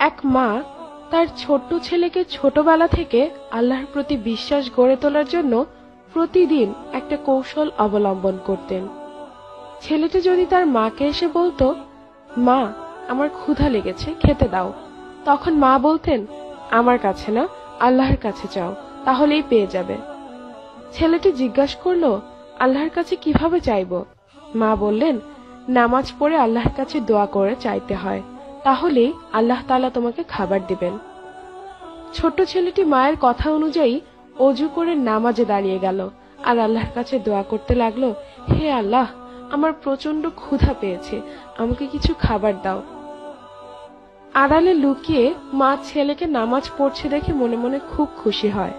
এক মা তার ছোট্ট ছেলেকে ছোটবেলা থেকে আল্লাহর প্রতি বিশ্বাস গড়ে তোলার জন্য প্রতিদিন একটা কৌশল অবলম্বন করতেন। ছেলেটি যদি তার মাকে এসে বলতো, মা আমার ক্ষুধা লেগেছে, খেতে দাও, তখন মা বলতেন, আমার কাছে না, আল্লাহর কাছে চাও, তাহলেই পেয়ে যাবে। ছেলেটি জিজ্ঞাসা করলো, আল্লাহর কাছে কিভাবে চাইব? মা বললেন, নামাজ পড়ে আল্লাহর কাছে দোয়া করে চাইতে হয়, তাহলেই আল্লাহ তাআলা তোমাকে খাবার দিবেন। ছোট্ট ছেলেটি মায়ের কথা অনুযায়ী অজু করে নামাজে দাঁড়িয়ে গেল আর আল্লাহর কাছে দোয়া করতে লাগলো, হে আল্লাহ, আমার প্রচন্ড ক্ষুধা পেয়েছে, আমাকে কিছু খাবার দাও। আড়ালে লুকিয়ে মা ছেলেকে নামাজ পড়ছে দেখে মনে মনে খুব খুশি হয়।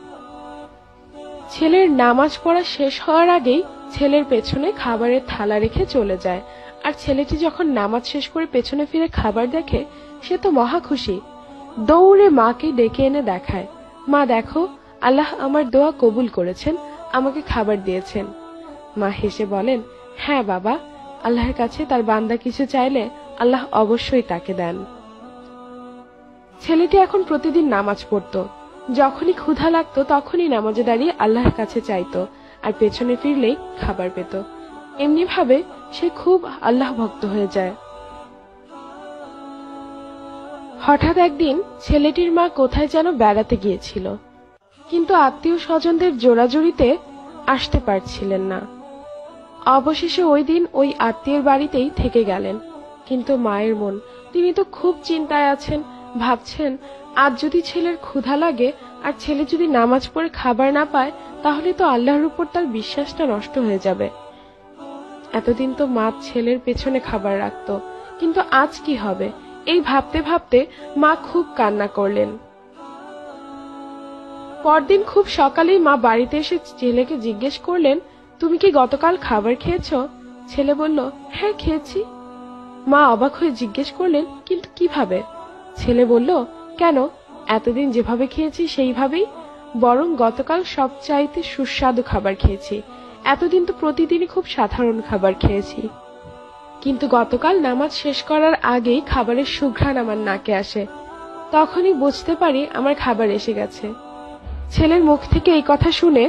ছেলের নামাজ পড়া শেষ হওয়ার আগেই ছেলের পেছনে খাবারের থালা রেখে চলে যায়। আর ছেলেটি যখন নামাজ শেষ করে পেছনে ফিরে খাবার দেখে, সে তো মহা খুশি। দৌড়ে মাকে ডেকে এনে দেখায়, মা দেখো, আল্লাহ আমার দোয়া কবুল করেছেন, আমাকে খাবার দিয়েছেন। মা হেসে বলেন, হ্যাঁ বাবা, আল্লাহর কাছে তার বান্দা কিছু চাইলে আল্লাহ অবশ্যই তাকে দেন। ছেলেটি এখন প্রতিদিন নামাজ পড়তো। যখনই ক্ষুধা লাগতো তখনই নামাজে দাঁড়িয়ে আল্লাহর কাছে চাইতো, আর পেছনে ফিরলেই খাবার পেত। এমনি ভাবে সে খুব আল্লাহ ভক্ত হয়ে যায়। হঠাৎ একদিন ছেলেটির মা কোথায় যেন বেড়াতে গিয়েছিল, কিন্তু আত্মীয় স্বজনদের জোরাজুরিতে আসতে পারছিলেন না। অবশেষে ওই দিন ওই আত্মীয়ের বাড়িতেই থেকে গেলেন। কিন্তু মায়ের মন, তিনি তো খুব চিন্তায় আছেন, ভাবছেন আজ যদি ছেলের ক্ষুধা লাগে আর ছেলে যদি নামাজ পড়ে খাবার না পায়, তাহলে তো আল্লাহর উপর তার বিশ্বাসটা নষ্ট হয়ে যাবে। এতদিন তো মা ছেলের পেছনে খাবার রাখতো, কিন্তু আজ কি হবে? এই ভাবতে ভাবতে মা খুব কান্না করলেন। পরদিন খুব সকালেই মা বাড়িতে এসে ছেলেকে জিজ্ঞেস করলেন, তুমি কি গতকাল খাবার খেয়েছো? ছেলে বলল, হ্যাঁ খেয়েছি। মা অবাক হয়ে জিজ্ঞেস করলেন, কিন্তু কিভাবে? ছেলে বলল, কেন, এতদিন যেভাবে খেয়েছি সেইভাবেই, বরং গতকাল সবচাইতে সুস্বাদু খাবার খেয়েছি। এতদিন তো প্রতিদিনই খুব সাধারণ খাবার খেয়েছি, কিন্তু গতকাল নামাজ শেষ করার আগেই খাবারের সুঘ্রাণ আমার নাকে আসে, তখনই বুঝতে পারি আমার খাবার এসে গেছে। ছেলের মুখ থেকে এই কথা শুনে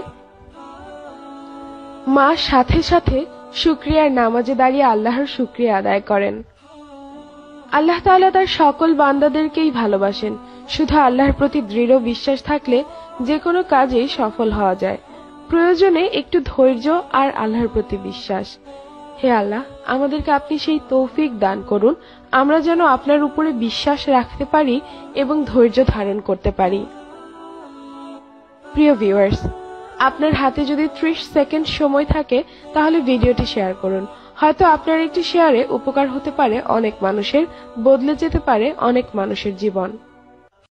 মা সাথে সাথে শুকরিয়ার নামাজে দাঁড়িয়ে আল্লাহর শুকরিয়া আদায় করেন। আল্লাহ তাআলা তার সকল বান্দাদেরকেই ভালোবাসেন। শুধু আল্লাহর প্রতি দৃঢ় বিশ্বাস থাকলে যে কোনো কাজেই সফল হওয়া যায়। প্রয়োজনে একটু ধৈর্য আর আল্লাহর প্রতি বিশ্বাস। হে আল্লাহ, আমাদেরকে আপনি সেই তৌফিক দান করুন, আমরা যেন আপনার উপরে বিশ্বাস রাখতে পারি এবং ধৈর্য ধারণ করতে পারি। প্রিয় ভিউয়ার্স, আপনার হাতে যদি 30 সেকেন্ড সময় থাকে তাহলে ভিডিওটি শেয়ার করুন। হয়তো আপনার একটি শেয়ারে উপকার হতে পারে অনেক মানুষের, বদলে যেতে পারে অনেক মানুষের জীবন।